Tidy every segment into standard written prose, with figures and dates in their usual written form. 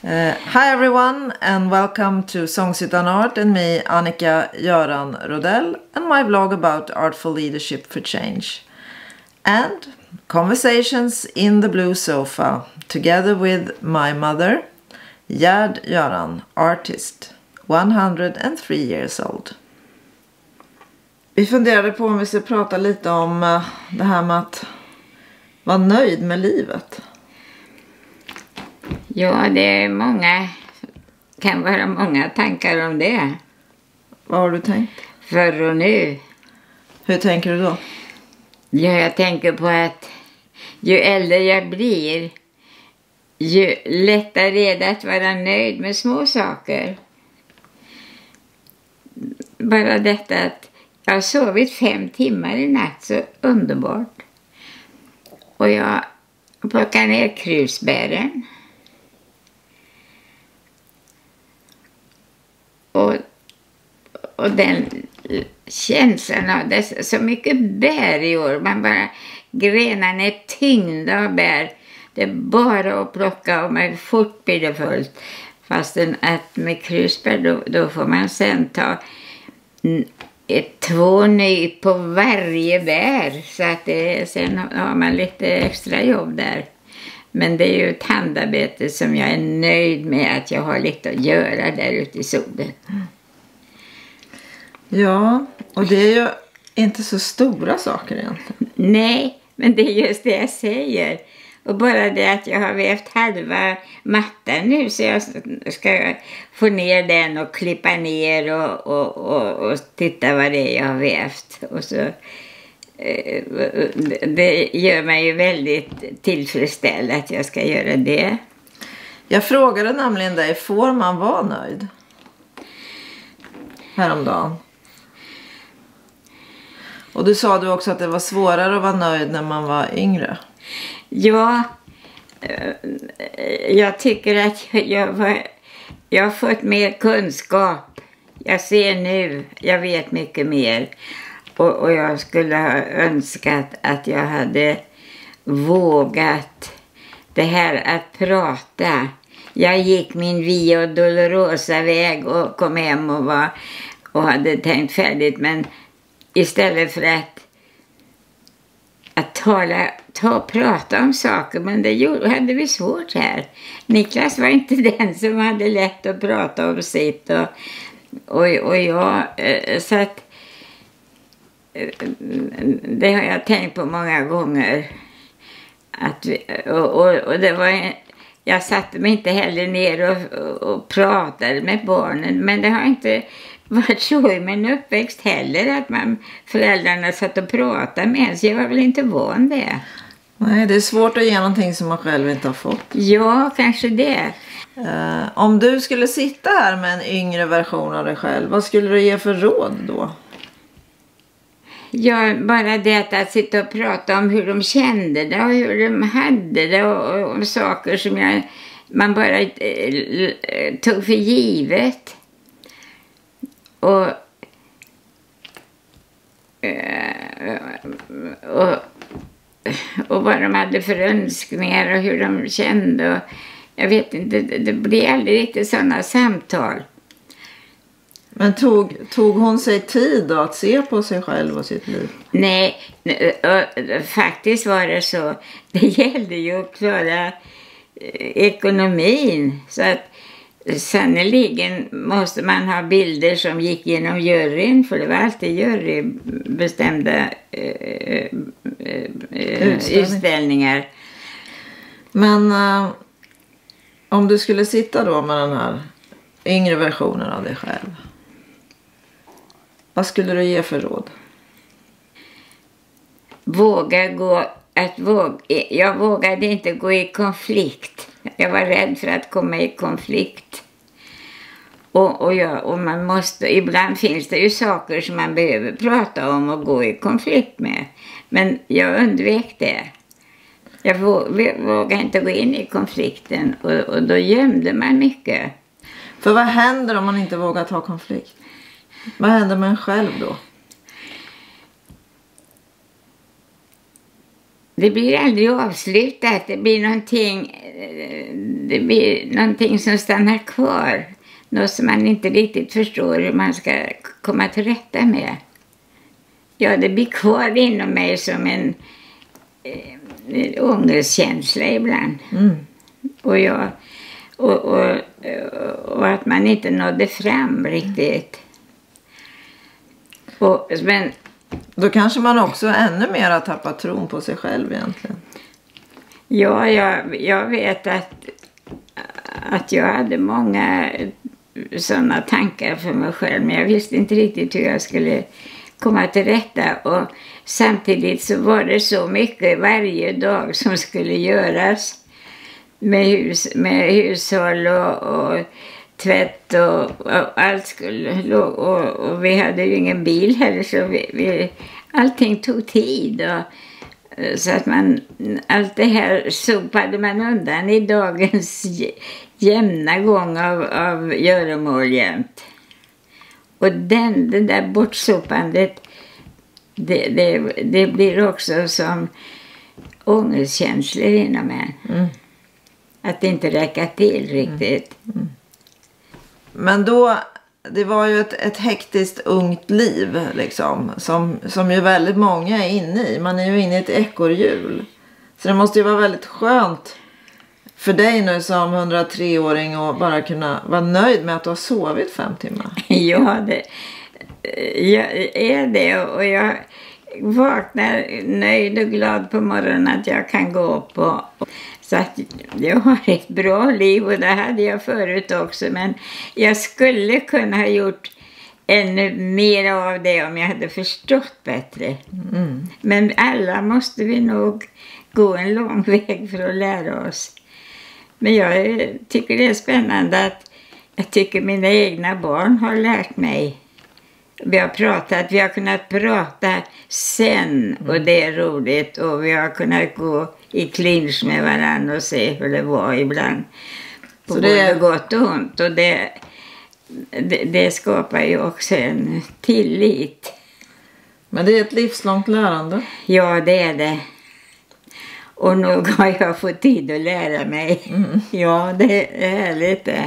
Hi everyone and welcome to Songs Utan Art and me, Annika Göran Rodell, and my vlog about artful leadership for change. And conversations in the blue sofa together with my mother, Gerd Göran, artist, 103 years old. Vi funderade på om vi ska prata lite om det här med att vara nöjd med livet. Ja, det är kan vara många tankar om det. Vad har du tänkt? Förr och nu. Hur tänker du då? Ja, jag tänker på att ju äldre jag blir, ju lättare är det att vara nöjd med små saker. Bara detta att jag har sovit 5 timmar i natt, så underbart. Och jag plockar ner krusbären. Och den känslan av det, så mycket bär i år. Man bara, grenarna är tyngda av bär. Det är bara att plocka och man fort blir det fullt. Fastän att med krusbär då får man sen ta 2 nyp på varje bär. Så att sen har man lite extra jobb där. Men det är ju ett handarbete som jag är nöjd med att jag har lite att göra där ute i solen. Ja, och det är ju inte så stora saker egentligen. Nej, men det är just det jag säger. Och bara det att jag har vävt halva mattan nu, så jag ska få ner den och klippa ner och titta vad det är jag har vävt. Och så, det gör mig ju väldigt tillfredsställd att jag ska göra det. Jag frågade nämligen dig, får man vara nöjd? Häromdagen. Och du sa också att det var svårare att vara nöjd när man var yngre. Ja, jag tycker att jag har fått mer kunskap. Jag ser nu, jag vet mycket mer. Och jag skulle ha önskat att jag hade vågat det här att prata. Jag gick min Via Dolorosa väg och kom hem och hade tänkt färdigt. Men istället för att prata om saker, men det hade vi svårt här. Niklas var inte den som hade lätt att prata om sitt och jag, så att det har jag tänkt på många gånger. Och det var, jag satte mig inte heller ner och pratade med barnen, men det har inte varit så i min uppväxt heller att föräldrarna satt och pratade med en, så jag var väl inte van det. Nej, det är svårt att ge någonting som man själv inte har fått. Ja, kanske det. Om du skulle sitta här med en yngre version av dig själv, vad skulle du ge för råd då? Ja, bara det att sitta och prata om hur de kände det och hur de hade det och om saker som man bara tog för givet. Och vad de hade för önskningar och hur de kände. Och jag vet inte, det blir aldrig riktigt sådana samtal. Men tog hon sig tid då att se på sig själv och sitt liv? Nej, faktiskt var det så. Det gällde ju att klara ekonomin. Så att sannoliken måste man ha bilder som gick genom juryn. För det var alltid jurybestämda utställningar. Men om du skulle sitta då med den här yngre versionen av dig själv, vad skulle du ge för råd? Jag vågade inte gå i konflikt. Jag var rädd för att komma i konflikt. Och man måste, ibland finns det ju saker som man behöver prata om och gå i konflikt med. Men jag undvek det. Jag vågade inte gå in i konflikten och då gömde man mycket. För vad händer om man inte vågar ta konflikt? Vad händer med en själv då? det blir aldrig avslutat. Det blir någonting som stannar kvar. Något som man inte riktigt förstår hur man ska komma till rätta med. Ja, det blir kvar inom mig som en ångestkänsla ibland. Och att man inte nådde fram riktigt. Men då kanske man också ännu mer har tappat tron på sig själv egentligen. Ja, jag vet att jag hade många sådana tankar för mig själv. Men jag visste inte riktigt hur jag skulle komma till rätta. Och samtidigt så var det så mycket varje dag som skulle göras. Med hushåll och tvätt och allt skulle. Och vi hade ju ingen bil heller, så allting tog tid. Så att allt det här sopade man undan i dagens jämna gång av göromål jämt. Och det där bortsopandet, det blir också som ångestkänslor inom en. Att det inte räcker till riktigt. Men då, det var ju ett hektiskt ungt liv liksom, som ju väldigt många är inne i. Man är ju inne i ett ekorrhjul. Så det måste ju vara väldigt skönt för dig nu som 103-åring och bara kunna vara nöjd med att du har sovit 5 timmar. Ja, jag är det, och jag vaknar nöjd och glad på morgonen att jag kan gå upp. Så att jag har ett bra liv, och det hade jag förut också. Men jag skulle kunna ha gjort ännu mer av det om jag hade förstått bättre. Men alla måste vi nog gå en lång väg för att lära oss. Men jag tycker det är spännande att jag tycker mina egna barn har lärt mig. Vi har kunnat prata sen, och det är roligt. Och vi har kunnat gå i clinch med varandra och se hur det var ibland. På både gott och ont. Och det skapar ju också en tillit. Men det är ett livslångt lärande. Ja, det är det. Och nog har jag fått tid att lära mig. Ja, det är härligt det.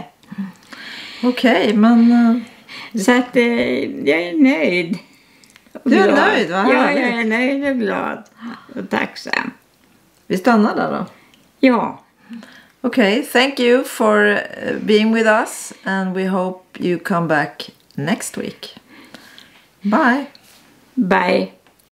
Okej, men... Så att jag är nöjd. Du är nöjd, va? Ja, jag är nöjd och glad. Och tacksam. Vi stannar där då. Ja. Okay, thank you for being with us. And we hope you come back next week. Bye. Bye.